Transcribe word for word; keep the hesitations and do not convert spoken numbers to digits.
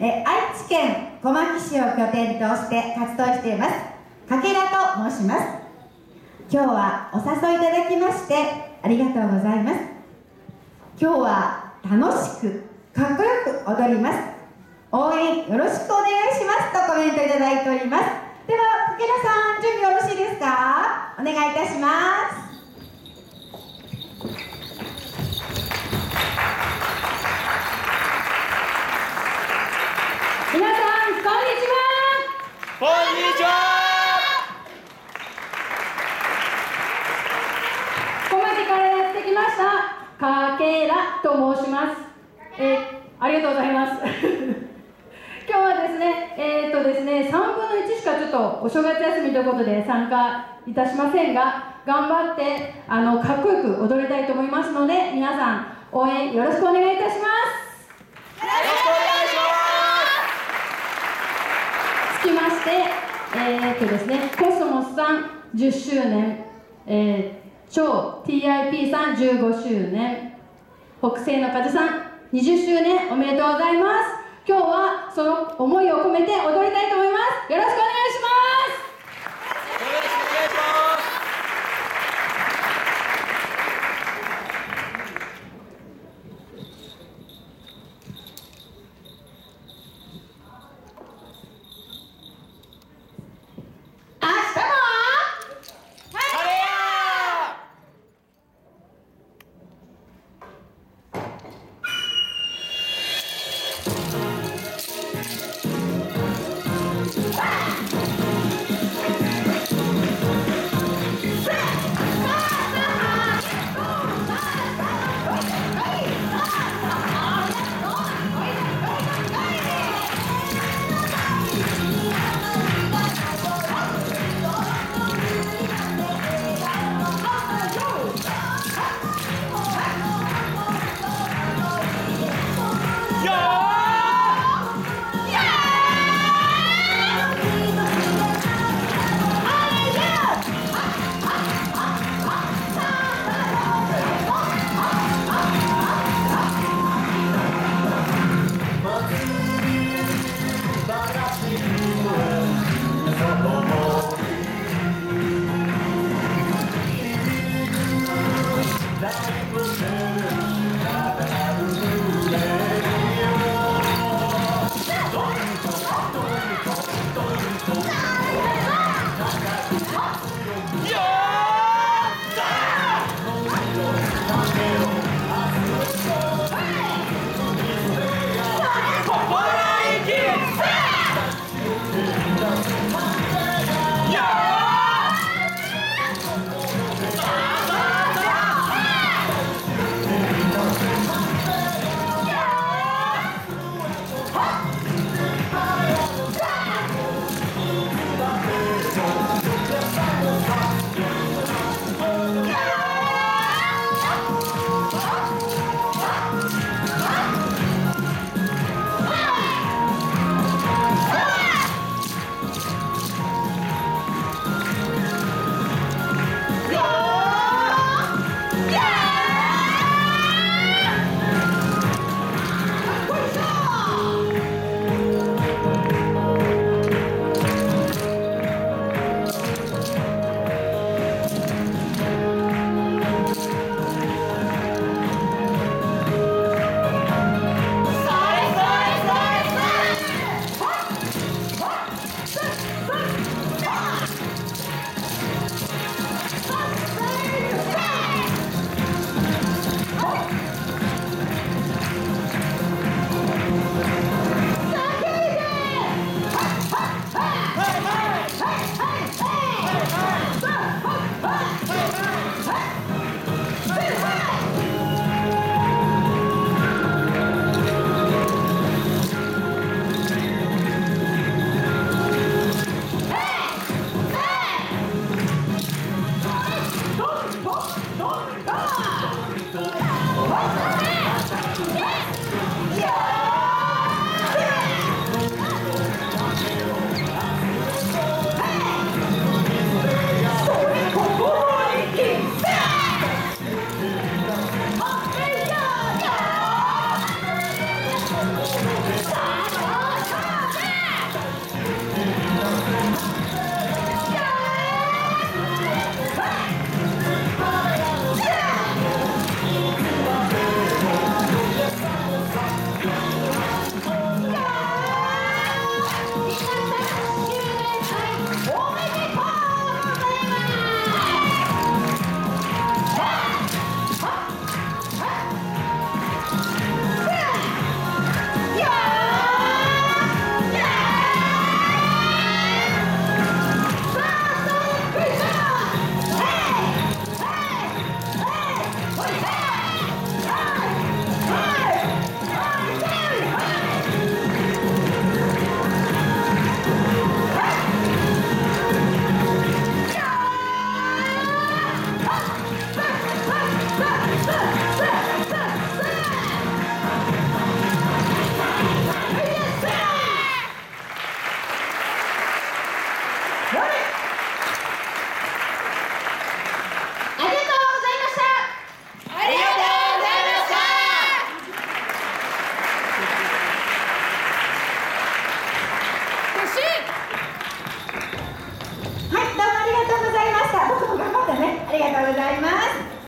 え愛知県小牧市を拠点として活動していますかけらと申します。今日はお誘いいただきましてありがとうございます。今日は楽しくかっこよく踊ります。応援よろしくお願いしますとコメントいただいております。ではかけらさん準備よろしいですか？お願いいたします。 皆さんこんにちは。 こんにちは。 小牧からやってきましたかけらと申します。えー、ありがとうございます今日はですねえー、っとですねさんぶんのいちしかちょっとお正月休みということで参加いたしませんが、頑張ってあのかっこよく踊りたいと思いますので、皆さん応援よろしくお願いいたします。 よろしくお願いします。 つきまして、えー、っとですね、コスモスさんじゅっしゅうねん、えー、超 ティーアイピー さんじゅうごしゅうねん、北西の風さんにじゅっしゅうねんおめでとうございます。今日はその思いを込めて踊りたいと思います。よろしくお願いします。 よろしくお願いします。 「 がとうございます。